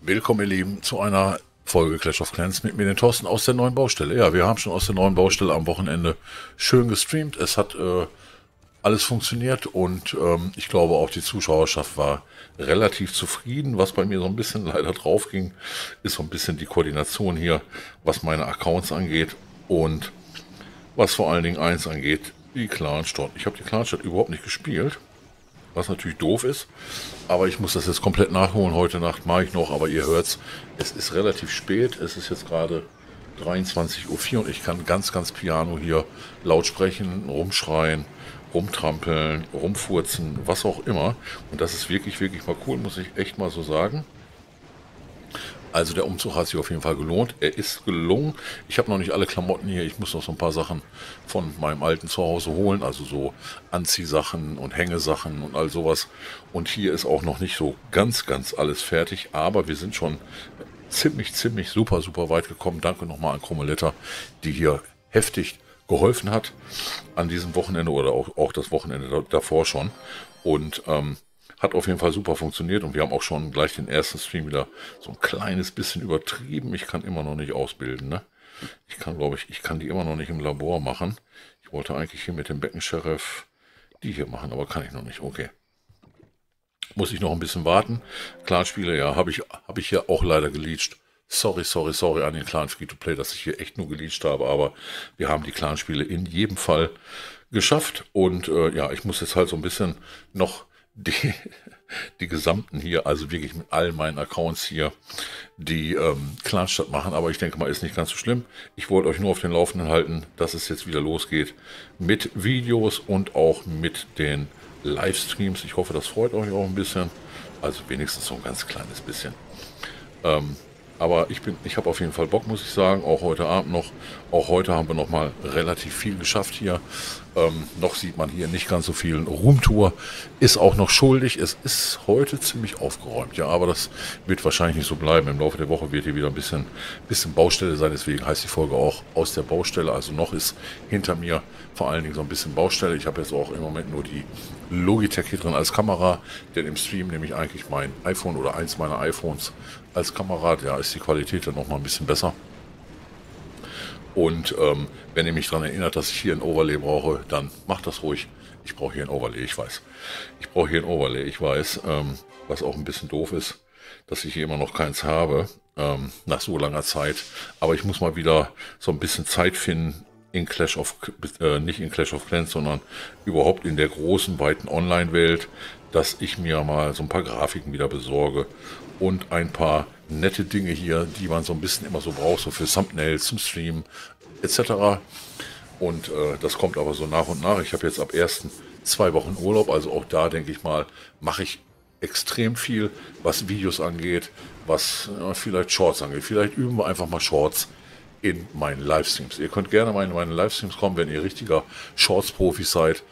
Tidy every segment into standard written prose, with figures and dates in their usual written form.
Willkommen, ihr Lieben, zu einer Folge Clash of Clans mit mir, den Thorsten aus der neuen Baustelle. Ja, wir haben schon aus der neuen Baustelle am Wochenende schön gestreamt. Es hat alles funktioniert und ich glaube auch die Zuschauerschaft war relativ zufrieden. Was bei mir so ein bisschen leider drauf ging, ist so ein bisschen die Koordination hier, was meine Accounts angeht und was vor allen Dingen eins angeht, die Clanstadt. Ich habe die Clanstadt überhaupt nicht gespielt, was natürlich doof ist, aber ich muss das jetzt komplett nachholen. Heute Nacht mache ich noch, aber ihr hört's, es ist relativ spät, es ist jetzt gerade 23:04 Uhr und ich kann ganz piano hier laut sprechen, rumschreien, rumtrampeln, rumfurzen, was auch immer. Und das ist wirklich mal cool, muss ich echt mal so sagen. Also der Umzug hat sich auf jeden Fall gelohnt. Er ist gelungen. Ich habe noch nicht alle Klamotten hier. Ich muss noch so ein paar Sachen von meinem alten Zuhause holen. Also so Anziehsachen und Hängesachen und all sowas. Und hier ist auch noch nicht so ganz alles fertig. Aber wir sind schon ziemlich super weit gekommen. Danke nochmal an Chromoletta, die hier heftig geholfen hat an diesem Wochenende oder auch das Wochenende davor schon. Und hat auf jeden Fall super funktioniert und wir haben auch schon gleich den ersten Stream wieder so ein kleines bisschen übertrieben. Ich kann immer noch nicht ausbilden, ne? Ich kann die immer noch nicht im Labor machen. Ich wollte eigentlich hier mit dem Beckensheriff die hier machen, aber kann ich noch nicht. Okay. Muss ich noch ein bisschen warten. Clanspiele, ja, habe ich hier auch leider geleacht. Sorry an den Clan Free-to-Play, dass ich hier echt nur geleacht habe, aber wir haben die Clanspiele in jedem Fall geschafft und ja, ich muss jetzt halt so ein bisschen noch die gesamten hier, also wirklich mit all meinen Accounts hier, die Clanstadt machen, aber ich denke mal, ist nicht ganz so schlimm. Ich wollte euch nur auf den Laufenden halten, dass es jetzt wieder losgeht mit Videos und auch mit den Livestreams. Ich hoffe, das freut euch auch ein bisschen, also wenigstens so ein ganz kleines bisschen. Aber ich habe auf jeden Fall Bock, muss ich sagen, auch heute Abend noch. Auch heute haben wir noch mal relativ viel geschafft hier. Noch sieht man hier nicht ganz so viel. Roomtour ist auch noch schuldig. Es ist heute ziemlich aufgeräumt, ja, aber das wird wahrscheinlich nicht so bleiben. Im Laufe der Woche wird hier wieder ein bisschen Baustelle sein. Deswegen heißt die Folge auch aus der Baustelle. Also noch ist hinter mir vor allen Dingen so ein bisschen Baustelle. Ich habe jetzt auch im Moment nur die Logitech hier drin als Kamera, denn im Stream nehme ich eigentlich mein iPhone oder eins meiner iPhones als Kamera. Da ist die Qualität dann noch mal ein bisschen besser. Und wenn ihr mich daran erinnert, dass ich hier ein Overlay brauche, dann macht das ruhig. Ich brauche hier ein Overlay, ich weiß. Was auch ein bisschen doof ist, dass ich hier immer noch keins habe, nach so langer Zeit. Aber ich muss mal wieder so ein bisschen Zeit finden, nicht in Clash of Clans, sondern überhaupt in der großen, weiten Online-Welt, dass ich mir mal so ein paar Grafiken wieder besorge und ein paar nette Dinge hier, die man so ein bisschen immer so braucht, so für Thumbnails zum Stream etc. Und das kommt aber so nach und nach. Ich habe jetzt ab 1. 2 Wochen Urlaub, also auch da denke ich mal, mache ich extrem viel, was Videos angeht, was vielleicht Shorts angeht. Vielleicht üben wir einfach mal Shorts in meinen Livestreams. Ihr könnt gerne mal in meine Livestreams kommen, wenn ihr richtiger Shorts-Profi seid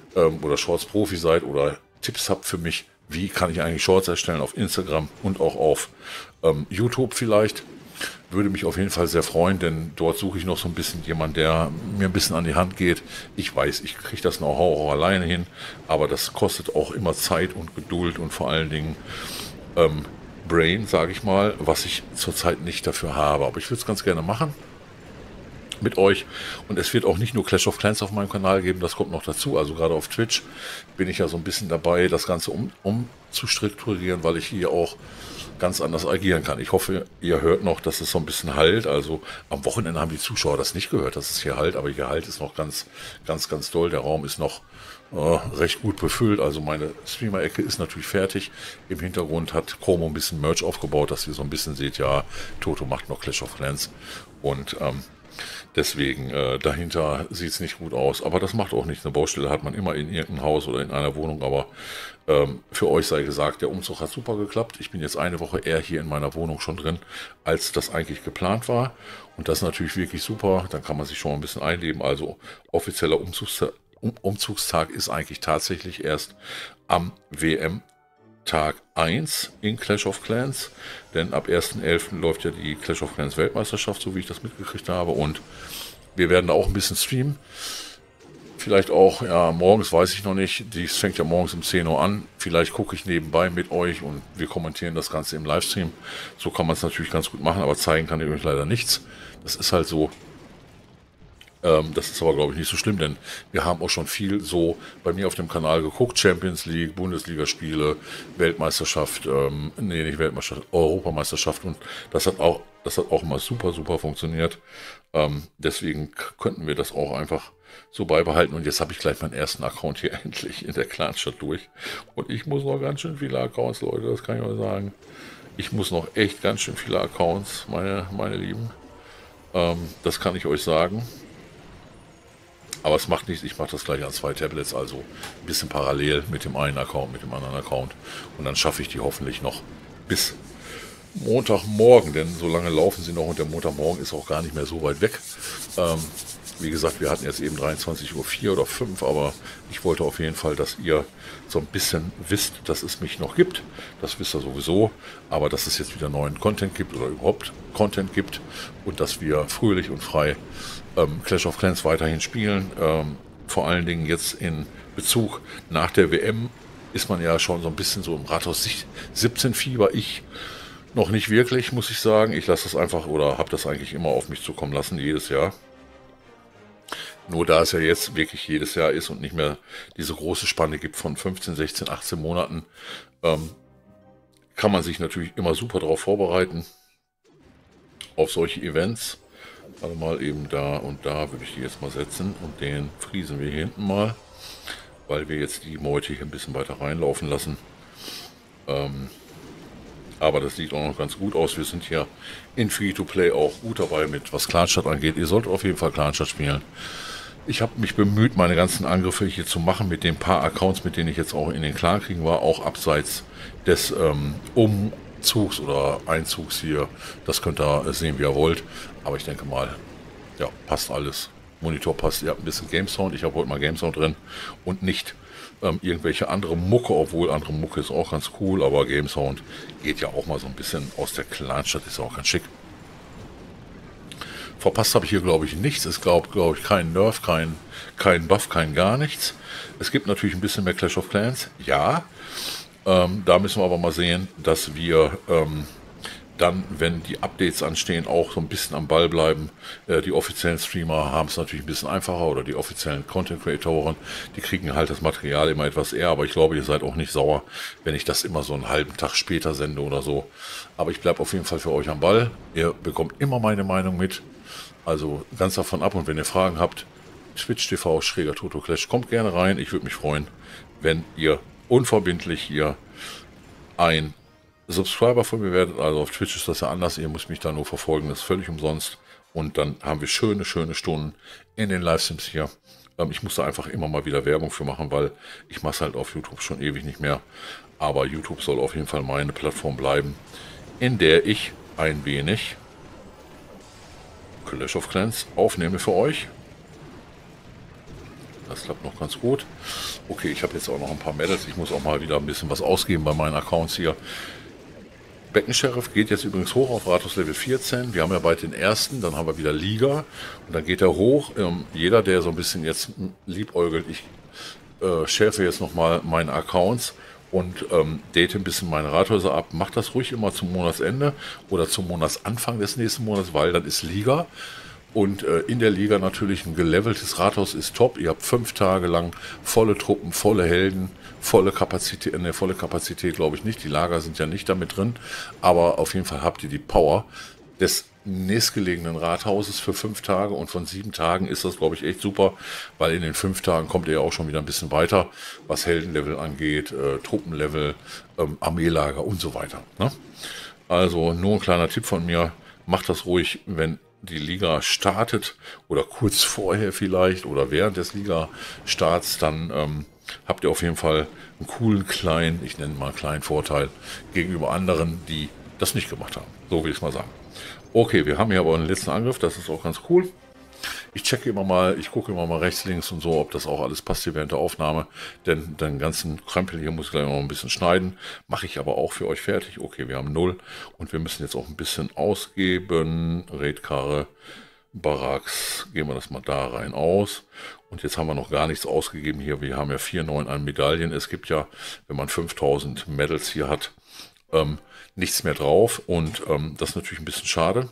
oder Tipps habt für mich, wie kann ich eigentlich Shorts erstellen auf Instagram und auch auf YouTube vielleicht. Würde mich auf jeden Fall sehr freuen, denn dort suche ich noch so ein bisschen jemanden, der mir ein bisschen an die Hand geht. Ich weiß, ich kriege das Know-how auch alleine hin, aber das kostet auch immer Zeit und Geduld und vor allen Dingen Brain, sage ich mal, was ich zurzeit nicht dafür habe. Aber ich würde es ganz gerne machen mit euch. Und es wird auch nicht nur Clash of Clans auf meinem Kanal geben, das kommt noch dazu. Also gerade auf Twitch bin ich ja so ein bisschen dabei, das Ganze umzustrukturieren, weil ich hier auch ganz anders agieren kann. Ich hoffe, ihr hört noch, dass es so ein bisschen halt. Also am Wochenende haben die Zuschauer das nicht gehört, dass es hier halt, aber hier halt ist noch ganz doll. Der Raum ist noch recht gut befüllt. Also meine Streamer-Ecke ist natürlich fertig. Im Hintergrund hat Chromo ein bisschen Merch aufgebaut, dass ihr so ein bisschen seht, ja, Toto macht noch Clash of Clans. Und deswegen, dahinter sieht es nicht gut aus. Aber das macht auch nichts. Eine Baustelle hat man immer in irgendeinem Haus oder in einer Wohnung. Aber für euch sei gesagt, der Umzug hat super geklappt. Ich bin jetzt eine Woche eher hier in meiner Wohnung schon drin, als das eigentlich geplant war. Und das ist natürlich wirklich super. Dann kann man sich schon ein bisschen einleben. Also offizieller Umzugstag ist eigentlich tatsächlich erst am WM-Tag 1 in Clash of Clans, denn ab 1.11. läuft ja die Clash of Clans Weltmeisterschaft, so wie ich das mitgekriegt habe, und wir werden da auch ein bisschen streamen. Vielleicht auch, ja, morgens weiß ich noch nicht. Dies fängt ja morgens um 10 Uhr an. Vielleicht gucke ich nebenbei mit euch und wir kommentieren das Ganze im Livestream. So kann man es natürlich ganz gut machen, aber zeigen kann ich euch leider nichts. Das ist halt so. Das ist aber, glaube ich, nicht so schlimm, denn wir haben auch schon viel so bei mir auf dem Kanal geguckt. Champions League, Bundesligaspiele, Weltmeisterschaft, nee, nicht Weltmeisterschaft, Europameisterschaft. Und das hat auch immer super, super funktioniert. Deswegen könnten wir das auch einfach so beibehalten. Und jetzt habe ich gleich meinen ersten Account hier endlich in der Clanstadt durch. Und ich muss noch ganz schön viele Accounts, Leute, das kann ich euch sagen. Ich muss noch echt ganz schön viele Accounts, meine Lieben. Das kann ich euch sagen. Aber es macht nichts, ich mache das gleich an 2 Tablets, also ein bisschen parallel mit dem einen Account, mit dem anderen Account. Und dann schaffe ich die hoffentlich noch bis Montagmorgen, denn so lange laufen sie noch und der Montagmorgen ist auch gar nicht mehr so weit weg. Wie gesagt, wir hatten jetzt eben 23:04 oder 5, aber ich wollte auf jeden Fall, dass ihr so ein bisschen wisst, dass es mich noch gibt. Das wisst ihr sowieso, aber dass es jetzt wieder neuen Content gibt oder überhaupt Content gibt und dass wir fröhlich und frei Clash of Clans weiterhin spielen. Vor allen Dingen jetzt in Bezug nach der WM ist man ja schon so ein bisschen so im Rathaus 17 Fieber. Ich noch nicht wirklich, muss ich sagen. Ich lasse das einfach oder habe das eigentlich immer auf mich zukommen lassen, jedes Jahr. Nur da es ja jetzt wirklich jedes Jahr ist und nicht mehr diese große Spanne gibt von 15, 16, 18 Monaten, kann man sich natürlich immer super darauf vorbereiten, auf solche Events. Also mal eben da und da würde ich die jetzt mal setzen und den friesen wir hier hinten mal, weil wir jetzt die Meute hier ein bisschen weiter reinlaufen lassen. Aber das sieht auch noch ganz gut aus. Wir sind hier in Free-to-Play auch gut dabei mit was Clanstadt angeht. Ihr solltet auf jeden Fall Clanstadt spielen. Ich habe mich bemüht, meine ganzen Angriffe hier zu machen mit den paar Accounts, mit denen ich jetzt auch in den Clan-Kriegen war, auch abseits des Umzugs oder Einzugs hier. Das könnt ihr sehen, wie ihr wollt. Aber ich denke mal, ja, passt alles. Monitor passt. Ihr habt ein bisschen Game Sound. Ich habe heute mal Game Sound drin und nicht irgendwelche andere Mucke, obwohl andere Mucke ist auch ganz cool, aber Game Sound geht ja auch mal so ein bisschen aus der Clanstadt, ist auch ganz schick. Verpasst habe ich hier, glaube ich, nichts. Es glaube ich, kein Nerf, kein Buff, kein gar nichts. Es gibt natürlich ein bisschen mehr Clash of Clans, ja. Da müssen wir aber mal sehen, dass wir dann, wenn die Updates anstehen, auch so ein bisschen am Ball bleiben. Die offiziellen Streamer haben es natürlich ein bisschen einfacher oder die offiziellen Content-Creatoren, die kriegen halt das Material immer etwas eher, aber ich glaube, ihr seid auch nicht sauer, wenn ich das immer so einen halben Tag später sende oder so. Aber ich bleibe auf jeden Fall für euch am Ball. Ihr bekommt immer meine Meinung mit, also ganz davon ab. Und wenn ihr Fragen habt, Twitch TV /TotoClash, kommt gerne rein. Ich würde mich freuen, wenn ihr unverbindlich hier ein Subscriber von mir werdet. Also auf Twitch ist das ja anders, ihr müsst mich da nur verfolgen, das ist völlig umsonst und dann haben wir schöne Stunden in den Livestreams hier. Ich muss da einfach immer mal wieder Werbung für machen, weil ich mache es halt auf YouTube schon ewig nicht mehr, aber YouTube soll auf jeden Fall meine Plattform bleiben, in der ich ein wenig Clash of Clans aufnehme für euch. Das klappt noch ganz gut. Okay, ich habe jetzt auch noch ein paar Medals, ich muss auch mal wieder ein bisschen was ausgeben bei meinen Accounts hier. Beckensheriff geht jetzt übrigens hoch auf Rathaus Level 14. Wir haben ja bald den ersten, dann haben wir wieder Liga und dann geht er hoch. Jeder, der so ein bisschen jetzt liebäugelt, ich schärfe jetzt nochmal meine Accounts und date ein bisschen meine Rathäuser ab. Macht das ruhig immer zum Monatsende oder zum Monatsanfang des nächsten Monats, weil dann ist Liga. Und in der Liga natürlich ein geleveltes Rathaus ist top. Ihr habt 5 Tage lang volle Truppen, volle Helden, volle Kapazität glaube ich nicht. Die Lager sind ja nicht damit drin. Aber auf jeden Fall habt ihr die Power des nächstgelegenen Rathauses für 5 Tage. Und von 7 Tagen ist das, glaube ich, echt super. Weil in den 5 Tagen kommt ihr ja auch schon wieder ein bisschen weiter, was Heldenlevel angeht, Truppenlevel, Armeelager und so weiter. Ne? Also nur ein kleiner Tipp von mir. Macht das ruhig, wenn die Liga startet oder kurz vorher vielleicht oder während des Liga-Starts, dann habt ihr auf jeden Fall einen coolen kleinen, ich nenne mal kleinen Vorteil gegenüber anderen, die das nicht gemacht haben. So will ich es mal sagen. Okay, wir haben hier aber einen letzten Angriff, das ist auch ganz cool. Ich checke immer mal, ich gucke immer mal rechts, links und so, ob das auch alles passt hier während der Aufnahme. Denn den ganzen Krempel hier muss ich gleich noch ein bisschen schneiden. Mache ich aber auch für euch fertig. Okay, wir haben 0 und wir müssen jetzt auch ein bisschen ausgeben. Raidkarre, Barracks, gehen wir das mal da rein aus. Und jetzt haben wir noch gar nichts ausgegeben hier. Wir haben ja 4,9 an Medaillen. Es gibt ja, wenn man 5000 Medals hier hat, nichts mehr drauf. Und das ist natürlich ein bisschen schade.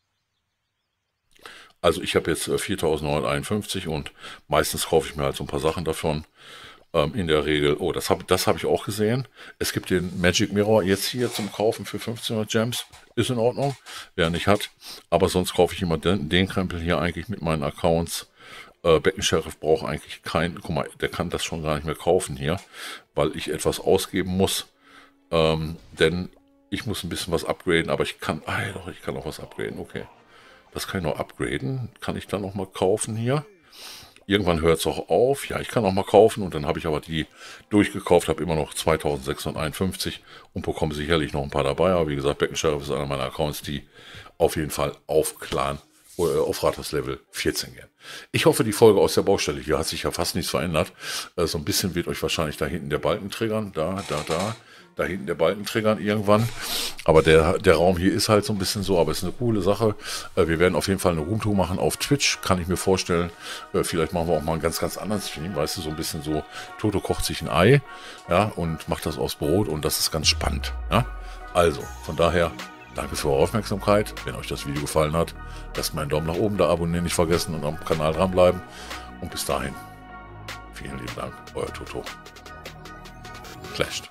Also ich habe jetzt 4.951 und meistens kaufe ich mir halt so ein paar Sachen davon. In der Regel, oh, das hab ich auch gesehen. Es gibt den Magic Mirror jetzt hier zum Kaufen für 1500 Gems. Ist in Ordnung, wer nicht hat. Aber sonst kaufe ich immer den Krempel hier eigentlich mit meinen Accounts. Becken-Sheriff braucht eigentlich keinen, guck mal, der kann das schon gar nicht mehr kaufen hier, weil ich etwas ausgeben muss. Denn ich muss ein bisschen was upgraden, aber ich kann auch was upgraden, okay. Das kann ich noch upgraden. Kann ich dann noch mal kaufen hier? Irgendwann hört es auch auf. Ja, ich kann auch mal kaufen und dann habe ich aber die durchgekauft, habe immer noch 2651 und bekomme sicherlich noch ein paar dabei. Aber wie gesagt, Becken-Sheriff ist einer meiner Accounts, die auf jeden Fall auf Clan oder auf Rathaus Level 14 gehen. Ich hoffe, die Folge aus der Baustelle hier hat sich ja fast nichts verändert. So ein bisschen wird euch wahrscheinlich da hinten der Balken triggern. Da hinten der Balken triggern irgendwann. Aber der Raum hier ist halt so ein bisschen so, aber es ist eine coole Sache. Wir werden auf jeden Fall eine Roomtour machen auf Twitch, kann ich mir vorstellen. Vielleicht machen wir auch mal einen ganz, ganz anderen Stream, weißt du, so ein bisschen so, Toto kocht sich ein Ei, ja, und macht das aus Brot und das ist ganz spannend, ja. Also, von daher, danke für eure Aufmerksamkeit. Wenn euch das Video gefallen hat, lasst mal einen Daumen nach oben da, abonnieren nicht vergessen und am Kanal dranbleiben. Und bis dahin, vielen lieben Dank, euer Toto. Clashed.